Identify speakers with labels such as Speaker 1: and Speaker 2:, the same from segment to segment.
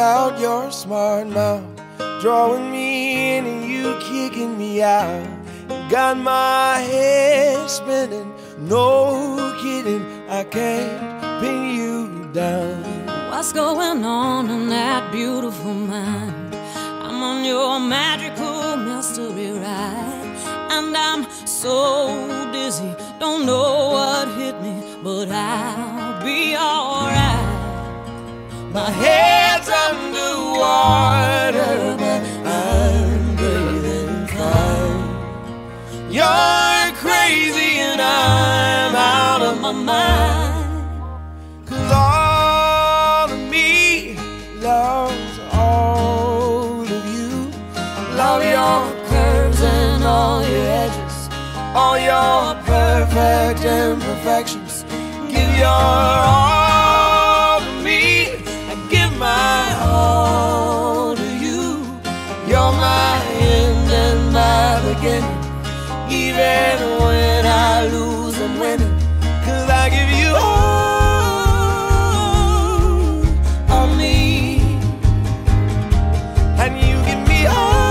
Speaker 1: without your smart mouth, drawing me in and you kicking me out. Got my head spinning, no kidding, I can't pin you down.
Speaker 2: What's going on in that beautiful mind? I'm on your magical mystery ride, and I'm so dizzy, don't know what hit me, but I'll be alright. My head's underwater, but I'm breathing fine. You're crazy and I'm out of my mind.
Speaker 1: 'Cause all of me loves all of you.
Speaker 2: Love your curves and all your edges,
Speaker 1: all your perfect imperfections. Give your all to me, I give my all to you. You're my end and my beginning. Even when I lose, I'm winning. 'Cause I give you all of me, and you give me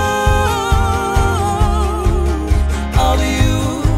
Speaker 1: all of you.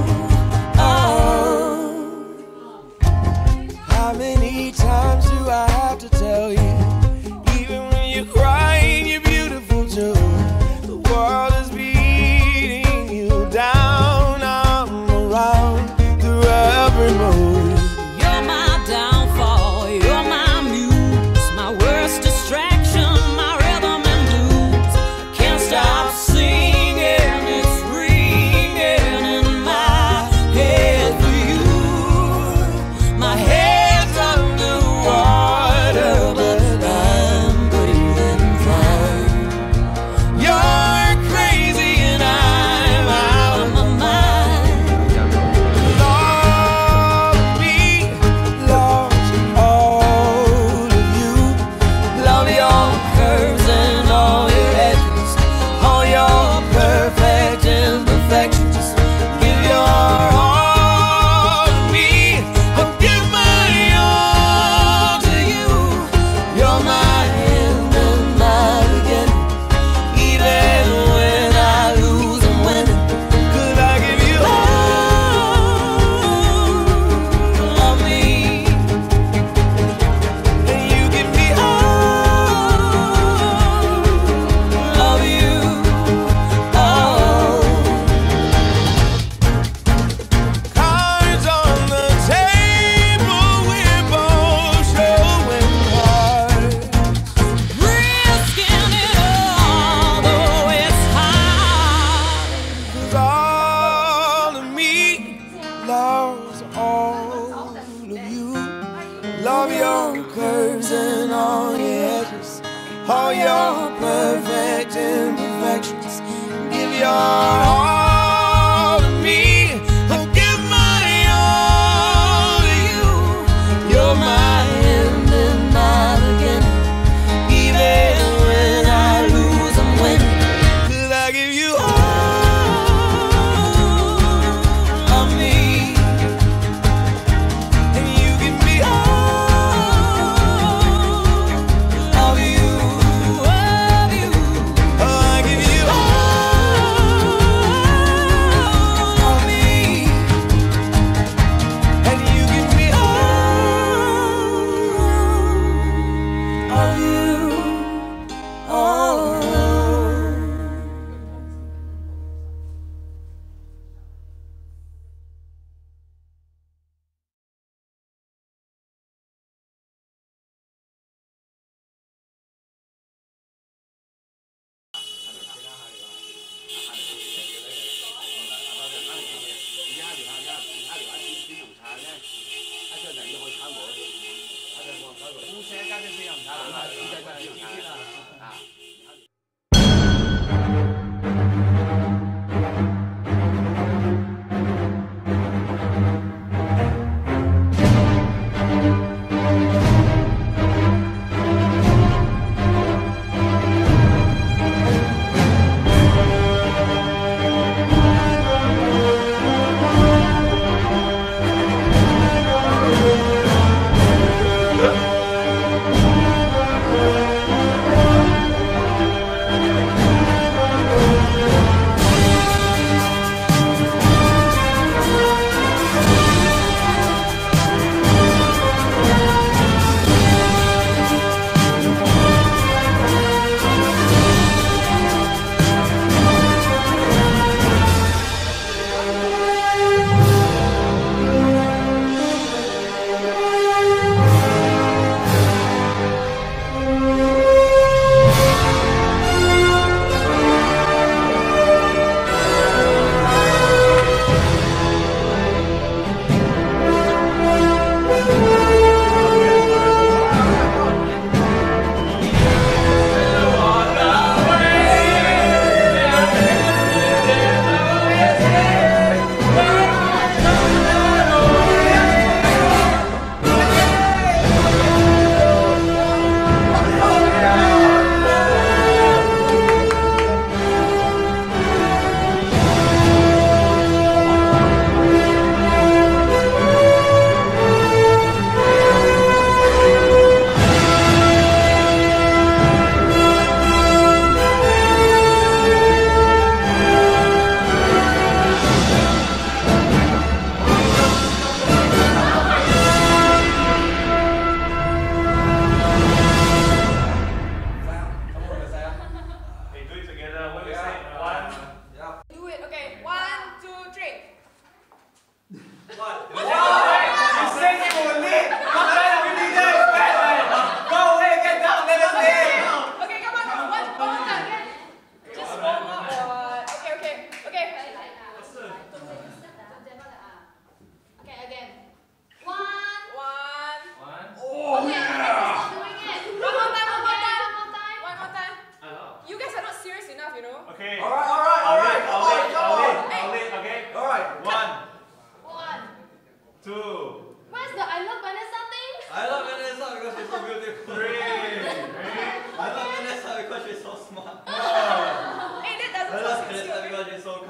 Speaker 1: How many times do I have to tell you? Even when you're crying, you're beautiful too. The world is beating you down, I'm around through every mood.
Speaker 2: You're my downfall, you're my muse, my worst distraction, my rhythm and blues. Can't stop singing, it's ringing in my head for you. My head's underwater, but I'm breathing fine.
Speaker 1: You're crazy and I'm out of my mind. 'Cause all of me loves all of you.
Speaker 2: Love your curves and all your edges,
Speaker 1: All your perfect imperfections. Give your all to me, I'll give my all to you. You're my end and my beginning. Even when I lose, I'm winning. 'Cause I give you all of me, and you give me all of you. Cards on the table, we're both showing cards.
Speaker 2: risking it all, though it's hard.
Speaker 1: 'Cause all of me loves all of you. Love your curves and all your edges, all your perfect imperfections. Give your all to me, I'll give my all to you. You're my end and my beginning. Even when I lose, I'm winning. 'Cause I give you all of me, and you give me all of you. Oh, I give you all of me, and you give me all of you.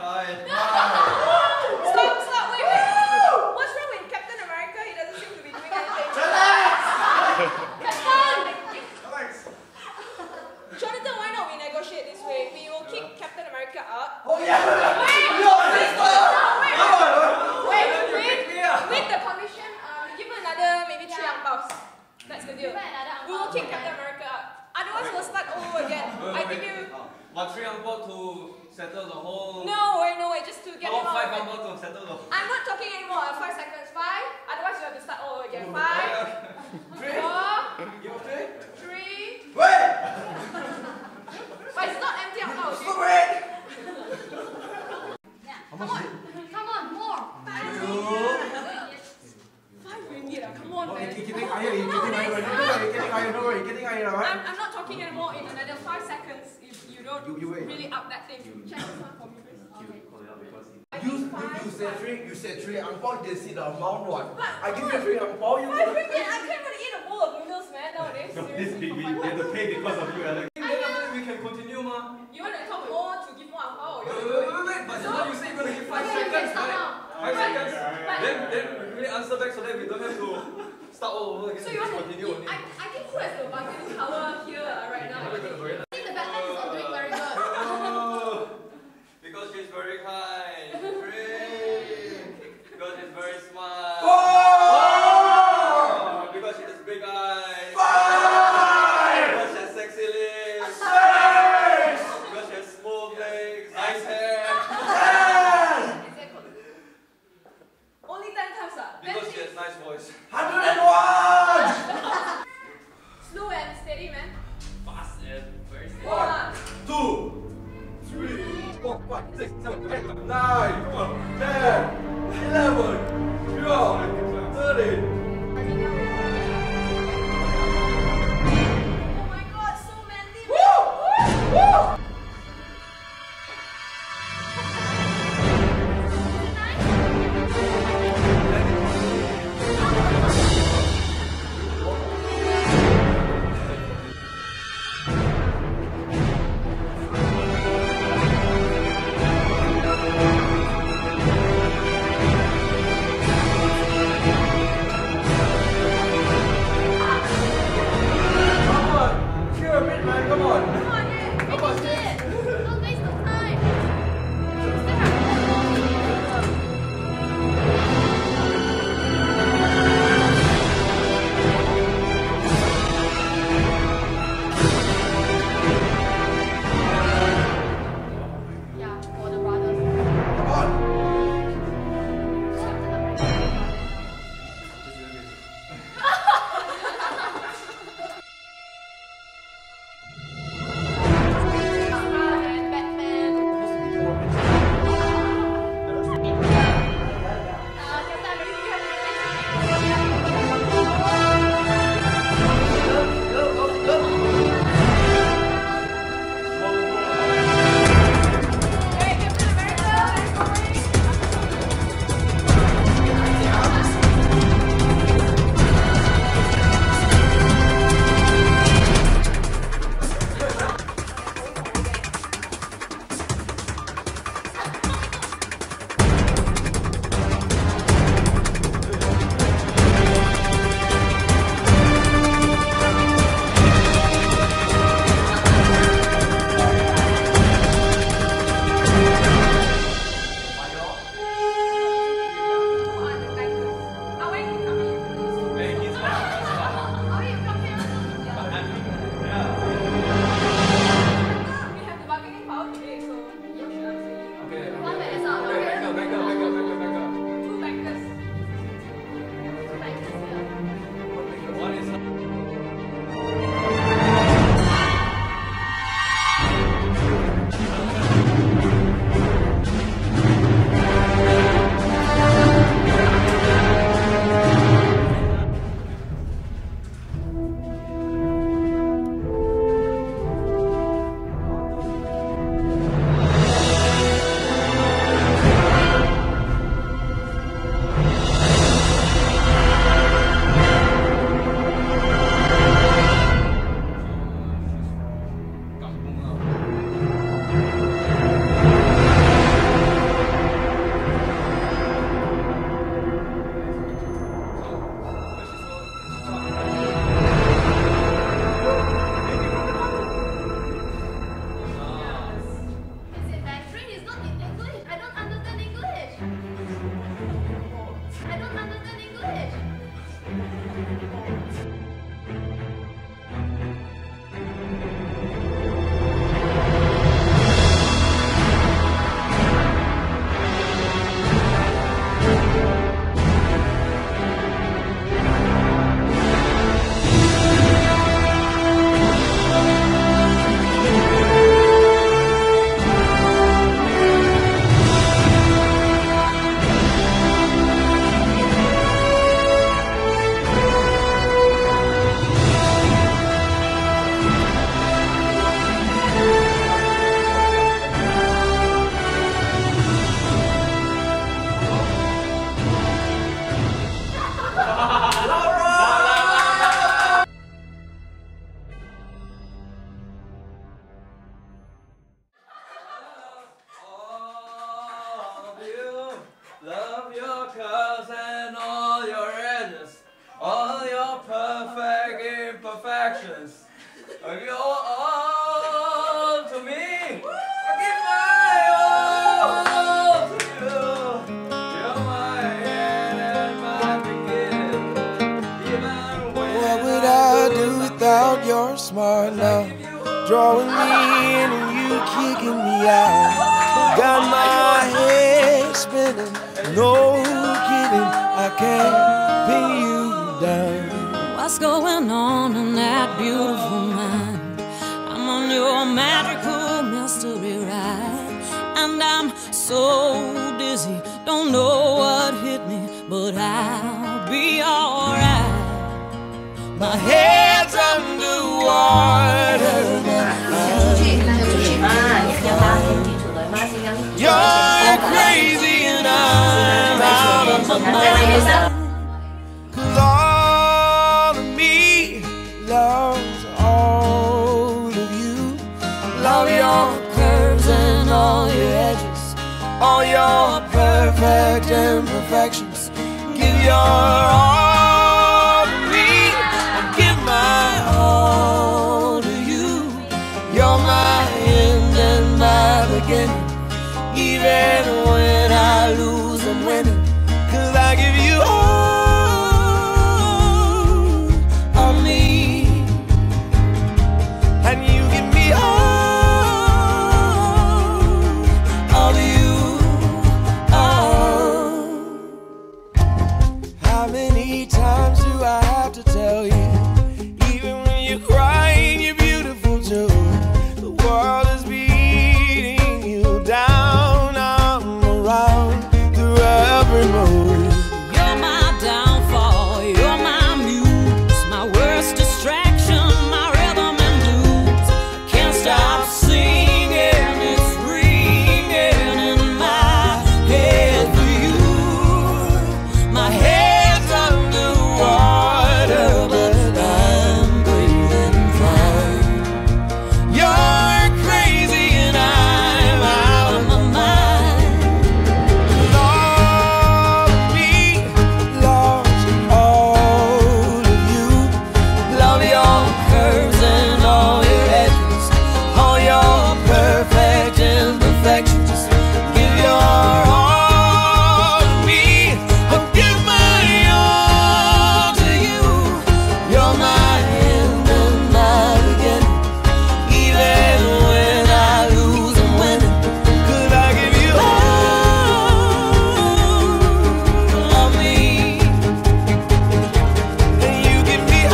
Speaker 3: tired.
Speaker 4: Stop, wait. What's wrong with Captain America? He doesn't seem to be doing anything. Jonathan, why not we negotiate this way? We will kick Captain America out.
Speaker 3: Oh yeah!
Speaker 4: With the commission, give him another maybe 3 angpaos. That's the deal. We will kick Captain America out. Otherwise, we'll start all over again. I give you.
Speaker 3: But 3 angpaos to settle the whole.
Speaker 4: No way, just to get him out.
Speaker 3: 5 angpaos to settle the whole.
Speaker 4: I'm not talking anymore. 5 seconds. 5. Otherwise, you have to start all over again. 5, 4, 3.
Speaker 3: Wait!
Speaker 4: But it's not empty out now.
Speaker 3: Wait!
Speaker 4: Come on, more. 5 ringgit. Come on, man. I'm not talking anymore in another 5 seconds if you don't really up that thing. Check this one for me, please.
Speaker 5: You said 3 angpao, they see the amount what? I give you 3 angpao, you
Speaker 4: 5 ringgit? I can't even eat a bowl of noodles, man, nowadays. Seriously.
Speaker 3: We have to pay because of you, Alex. Then after we can continue, ma.
Speaker 4: You want to talk more to give more angpao?
Speaker 3: Wait, but now you say you're going to give 5 seconds, right? 5 seconds. Then we really answer back so that we don't have to start all over again.
Speaker 4: So you want to continue? I think who has the bargaining power here right now? I think the Batman is not doing very good.
Speaker 3: Because she's very kind. Because she's very smart. Because she has big eyes. Because she has sexy lips. Because she has smooth legs, nice hair.
Speaker 4: Only 10 times, sir.
Speaker 3: Because she has nice voice.
Speaker 5: 101!
Speaker 4: Slow and steady, man.
Speaker 3: Fast and very steady.
Speaker 4: 1,
Speaker 5: 2, 3, 4, 5, 6, 7, 8, 9, 10, 11, 12, 13.
Speaker 4: Oh my god, so manly.
Speaker 5: Woo! Woo!
Speaker 3: Love your curves and all your edges, all your perfect imperfections. Give your all to me. I give my all to you. You're my end and my beginning. Even when
Speaker 1: What would I do without your smart love? Drawing me in and you kicking me out. Got my head spinning, no kidding, I can't pin you down.
Speaker 2: What's going on in that beautiful mind? I'm on your magical mystery ride, and I'm so dizzy, don't know what hit me, but I'll be alright. My head's underwater. You're crazy and I'm out of my mind.
Speaker 1: 'Cause all of me loves all of you. Love your curves and all your edges, all your perfect imperfections. Give your all to me, and give my all to you. You're my end and my beginning. Even when I lose, I'm winning. 'Cause I give you all of me, and you give me all of you. Oh. How many times do I have to tell you? Even when you're crying, you're beautiful too. The world is beating you down, I'm around through every mood.
Speaker 2: You're my downfall, you're my muse, my worst distraction, my rhythm and blues. Can't stop singing, it's ringing in my head for you. My head's underwater, but I'm breathing fine.
Speaker 1: You're crazy and I'm out of my mind. 'Cause all of me loves all of you. Love your curves and all your edges, all your perfect imperfections. Give your all to me, I'll give my all to you. You're my end and my beginning. Even when I lose, I'm winning. 'Cause I give you all of me, and you give me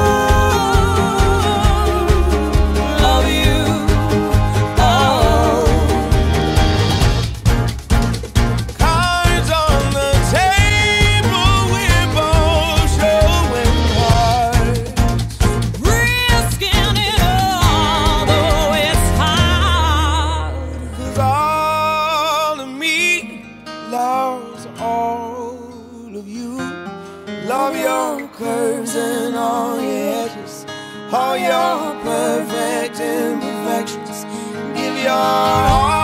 Speaker 1: all of you. Oh. Cards on the table, we're both showing cards.
Speaker 2: Risking it all, though it's hard.
Speaker 1: 'Cause all of me loves all of you. Love your curves and all your edges, all your perfect imperfections. Give your all